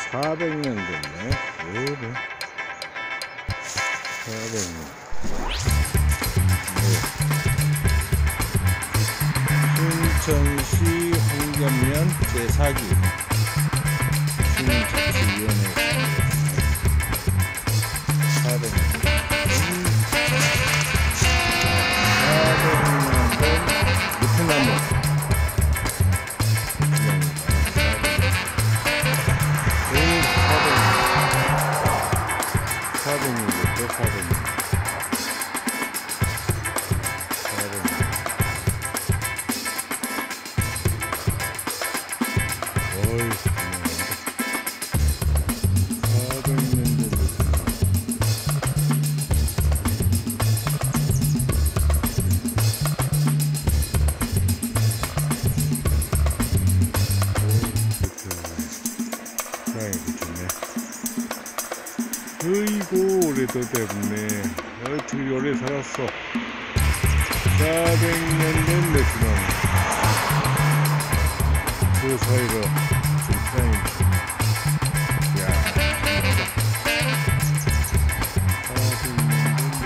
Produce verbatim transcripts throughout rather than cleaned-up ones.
사백 년 됐네. 그래. 사백 년. 네. 순천시 홍겸면 제사 기 시민자치위원회 사백 년. 사백 년 된 느티나무. 사백 년부터 사백 년. 사백 년. 어이, 사백 년 됐어. 어이구, 오래도 됐네. 어떻게 오래 살았어. 사백 년 된 베트남. 그 사이로 지금 타임이지. 야, 사백 년 된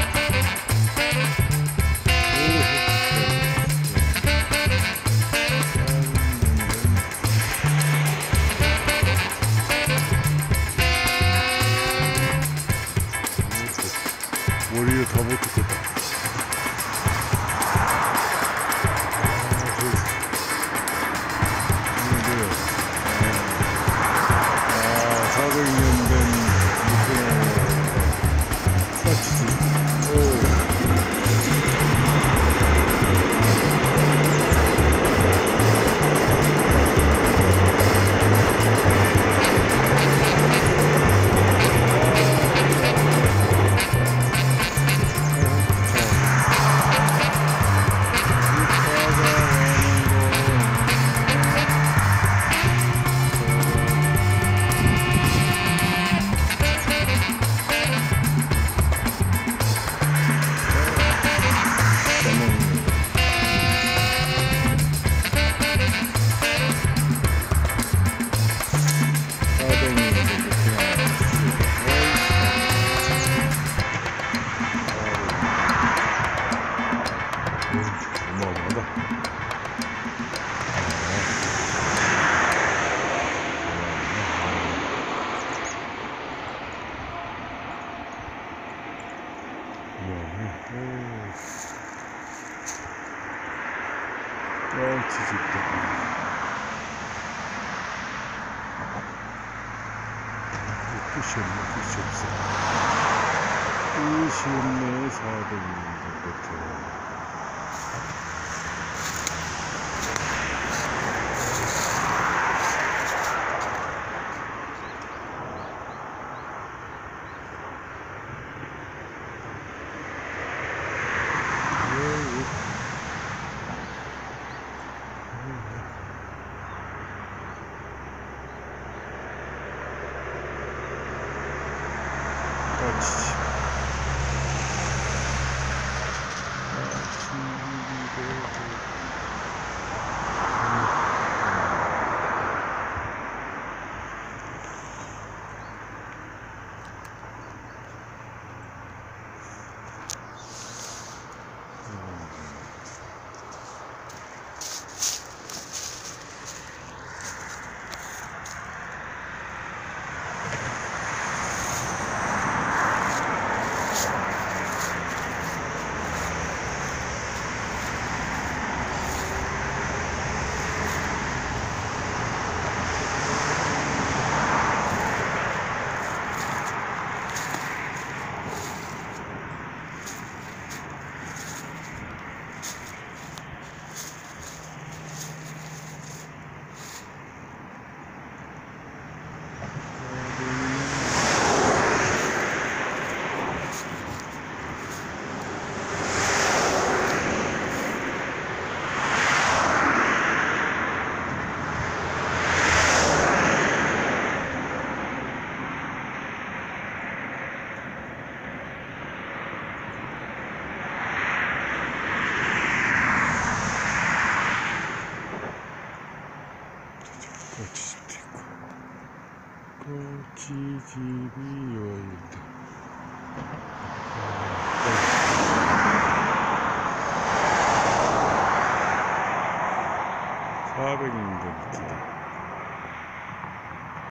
머리를 다 못 듣겠다. 아, 사백 년 된 느낌. 맞지? 오. 어, 지집다. 끝이 없네, 끝이 없어. 끝이 없네, 사백 년 끝에. 같이. 지집이 월드. 사백 년도 밑이다.